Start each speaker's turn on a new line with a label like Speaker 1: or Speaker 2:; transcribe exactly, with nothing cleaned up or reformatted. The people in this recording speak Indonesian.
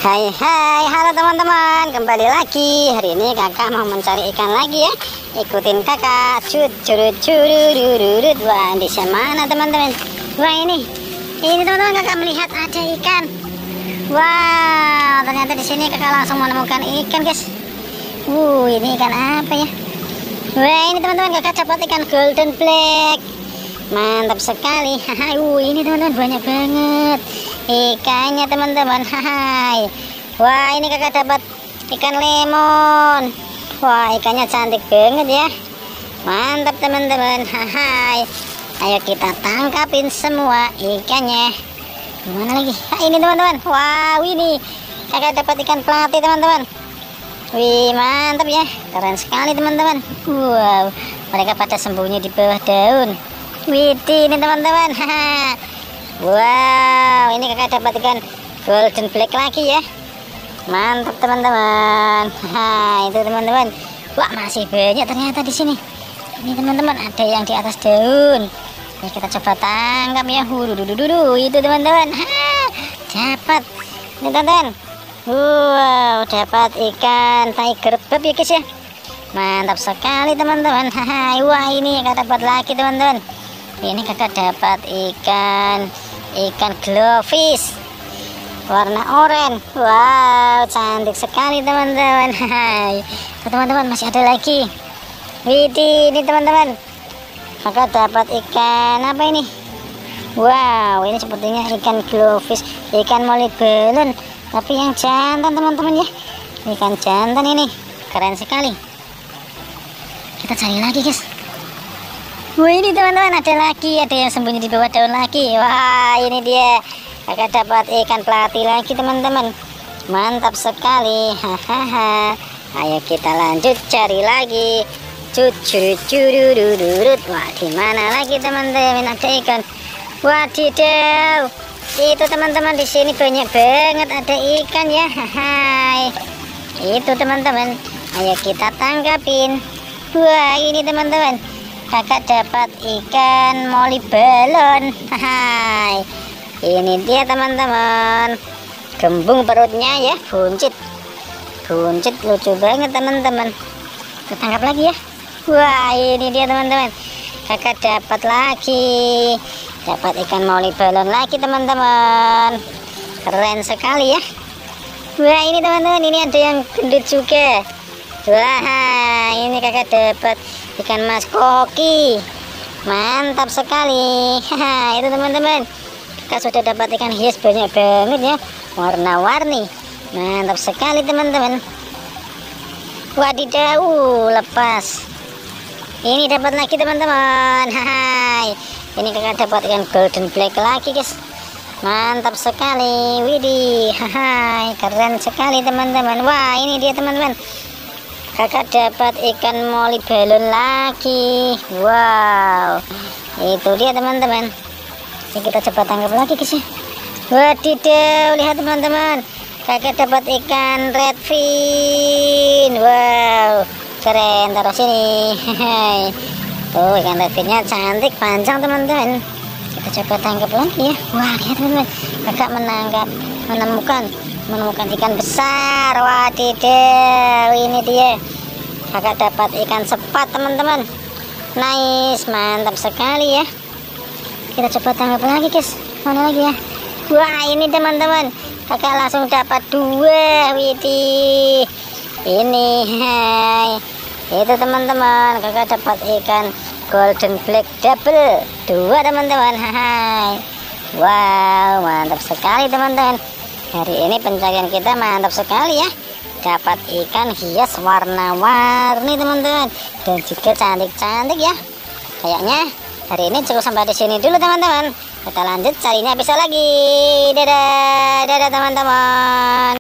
Speaker 1: Hai hai, halo teman-teman, kembali lagi. Hari ini kakak mau mencari ikan lagi ya. Ikutin kakak. Cut curut cururururut. Wah, di mana teman-teman? Wah, ini. Ini teman-teman, kakak melihat ada ikan. Wah, ternyata di sini kakak langsung menemukan ikan, guys. Uh, ini ikan apa ya? Wah, ini teman-teman, kakak dapat ikan golden black. Mantap sekali. Haha, uh, ini teman-teman banyak banget ikannya teman-teman. Hai. Wah, ini kakak dapat ikan lemon. Wah, ikannya cantik banget ya. Mantap teman-teman. Hai. Ayo kita tangkapin semua ikannya. Gimana lagi? Nah, ini teman-teman. Wow, ini kakak dapat ikan pelati teman-teman. Wih, mantap ya. Keren sekali teman-teman. Wow, mereka pada sembunyi di bawah daun. Wih, ini teman-teman. Wow, ini kakak dapat ikan golden black lagi ya. Mantap teman-teman. Nah, itu teman-teman. Wah, masih banyak ternyata di sini. Ini teman-teman, ada yang di atas daun. Ini kita coba tangkap ya. Hududududu, itu teman-teman. Dapat. Ini teman-teman. Wow, dapat ikan tiger bob ya guys ya. Mantap sekali teman-teman. Wah, ini kakak dapat lagi teman-teman. Ini kakak dapat ikan ikan glowfish warna oranye. Wow, cantik sekali teman-teman. Hai, teman-teman, masih ada lagi. Widih, ini teman-teman, kakak dapat ikan apa ini? Wow, ini sepertinya ikan glowfish, ikan molybdenum, tapi yang jantan teman-teman ya. Ikan jantan ini keren sekali. Kita cari lagi guys. Wah, ini teman-teman, ada lagi, ada yang sembunyi di bawah daun lagi. Wah, ini dia, kakak dapat ikan pelati lagi teman-teman. Mantap sekali. Hahaha. Ayo kita lanjut cari lagi. Cucurururururut. Wah, di mana lagi teman-teman ada ikan? Wadidaw, itu teman-teman, di sini banyak banget ada ikan ya. Hai, itu teman-teman, ayo kita tangkapin. Wah, ini teman-teman, kakak dapat ikan molybdenum. Hai, ini dia teman-teman, gembung perutnya ya, buncit buncit lucu banget teman-teman. Kita tangkap lagi ya. Wah, ini dia teman-teman, kakak dapat lagi, dapat ikan molybdenum lagi teman-teman. Keren sekali ya. Wah, ini teman-teman, ini ada yang gendut juga. Wah, ini kakak dapat ikan mas koki. Mantap sekali. Haha, itu teman-teman, kakak sudah dapat ikan hias banyak banget ya, warna-warni. Mantap sekali teman-teman. Wadidaw, lepas. Ini dapat lagi teman-teman. Hai, ini kakak dapat ikan golden black lagi guys. Mantap sekali. Widih, hai, keren sekali teman-teman. Wah, ini dia teman-teman, kakak dapat ikan molybdenum lagi. Wow, itu dia teman-teman. Ini kita coba tangkap lagi guys ya. Wadidaw, lihat teman-teman, kakak dapat ikan redfin. Wow, keren. Taruh sini. Tuh, ikan redfinnya cantik, panjang teman-teman. Kita coba tangkap lagi ya. Wah, lihat teman-teman, kakak menangkap menemukan menemukan ikan besar. Wadidaw, ini dia, kakak dapat ikan sepat teman-teman. Nice, mantap sekali ya. Kita coba tangkap lagi guys. Mana lagi ya? Wah, ini teman-teman, kakak langsung dapat dua. Widih, ini, hai, itu teman-teman, kakak dapat ikan golden black double dua teman-teman. Hai, wow, mantap sekali teman-teman. Hari ini pencarian kita mantap sekali ya. Dapat ikan hias warna-warni teman-teman, dan juga cantik-cantik ya. Kayaknya hari ini cukup sampai di sini dulu teman-teman. Kita lanjut carinya bisa lagi. Dadah, dadah teman-teman.